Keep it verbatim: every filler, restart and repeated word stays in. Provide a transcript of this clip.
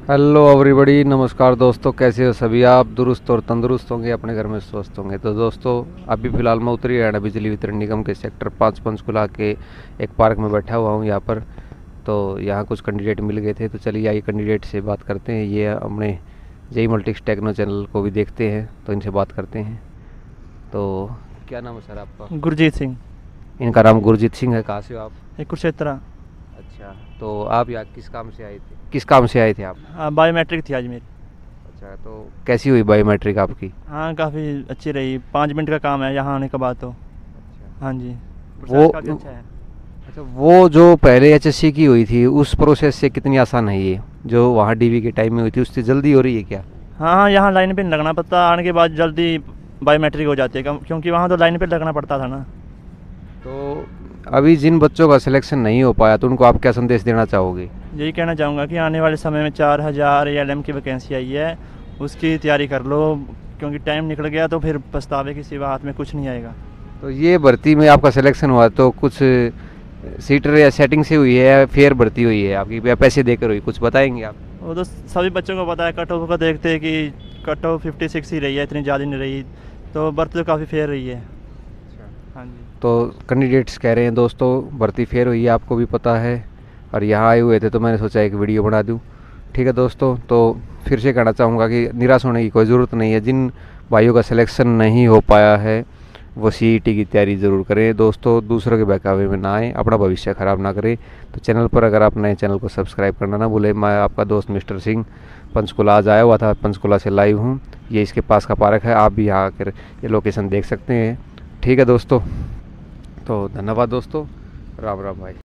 Hello everybody, नमस्कार दोस्तों। कैसे हो सभी आप? दुरुस्त और तंदुरुस्त होंगे, अपने घर में स्वस्थ होंगे। तो दोस्तों, अभी फ़िलहाल मैं उत्तरी हरियाणा बिजली वितरण निगम के सेक्टर पाँच पंचकुला के एक पार्क में बैठा हुआ हूँ यहाँ पर। तो यहाँ कुछ कैंडिडेट मिल गए थे, तो चलिए आइए कैंडिडेट से बात करते हैं। ये अपने जेई मल्टीक्स टेक्नो चैनल को भी देखते हैं, तो इनसे बात करते हैं। तो क्या नाम है सर आपका? गुरजीत सिंह। इनका नाम गुरजीत सिंह है। कहाँ से हो आप? एक कुरुक्षेत्र। अच्छा, तो आप यहाँ किस काम से आए थे? किस काम से आए थे आप? हाँ, बायोमेट्रिक थी आज मेरी। अच्छा, तो कैसी हुई बायोमेट्रिक आपकी? हाँ, काफ़ी अच्छी रही। पाँच मिनट का काम है यहाँ आने के बाद। तो अच्छा, हाँ जी, वो प्रोसेस काफ़ी अच्छा है। अच्छा, वो जो पहले एचएससी की हुई थी उस प्रोसेस से कितनी आसान है ये, जो वहाँ डीवी के टाइम में हुई थी उससे जल्दी हो रही है क्या? हाँ हाँ, यहाँ लाइन पे नहीं लगना पड़ता, आने के बाद जल्दी बायोमेट्रिक हो जाती है, क्यों- क्योंकि वहाँ तो लाइन पे लगना पड़ता था ना। तो अभी जिन बच्चों का सिलेक्शन नहीं हो पाया तो उनको आप क्या संदेश देना चाहोगे? यही कहना चाहूँगा कि आने वाले समय में चार हज़ार एल एम की वैकेंसी आई है, उसकी तैयारी कर लो, क्योंकि टाइम निकल गया तो फिर पछतावे के सिवा हाथ में कुछ नहीं आएगा। तो ये भर्ती में आपका सिलेक्शन हुआ तो कुछ सीटर या सेटिंग से हुई है या फेयर भर्ती हुई है आपकी, या पैसे देकर हुई? कुछ बताएंगे आप? वो तो सभी बच्चों को पता है, कट ऑफ का देखते हैं कि कट ऑफ फिफ्टी सिक्स ही रही है, इतनी ज़्यादा नहीं रही, तो भर्ती तो काफ़ी फेयर रही है। हाँ जी। तो कैंडिडेट्स कह रहे हैं दोस्तों भर्ती फेयर हुई है, आपको भी पता है, और यहाँ आए हुए थे तो मैंने सोचा एक वीडियो बना दूँ। ठीक है दोस्तों, तो फिर से कहना चाहूँगा कि निराश होने की कोई ज़रूरत नहीं है। जिन भाइयों का सिलेक्शन नहीं हो पाया है वो सीईटी की तैयारी ज़रूर करें दोस्तों, दूसरों के बहकावे में ना आए, अपना भविष्य ख़राब ना करें। तो चैनल पर अगर आप नए चैनल को सब्सक्राइब करना ना भूलें। मैं आपका दोस्त मिस्टर सिंह पंचकुला आज आया हुआ था, पंचकुला से लाइव हूँ। ये इसके पास का पार्क है, आप भी यहाँ आकर ये लोकेशन देख सकते हैं। ठीक है दोस्तों, तो धन्यवाद दोस्तों, राम राम भाई।